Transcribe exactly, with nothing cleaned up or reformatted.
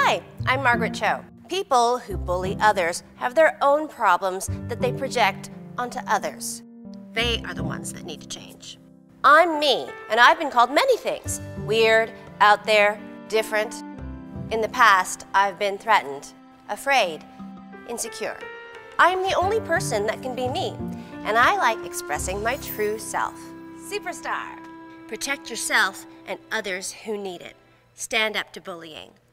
Hi, I'm Margaret Cho. People who bully others have their own problems that they project onto others. They are the ones that need to change. I'm me, and I've been called many things. Weird, out there, different. In the past, I've been threatened, afraid, insecure. I'm the only person that can be me, and I like expressing my true self. Superstar. Protect yourself and others who need it. Stand up to bullying.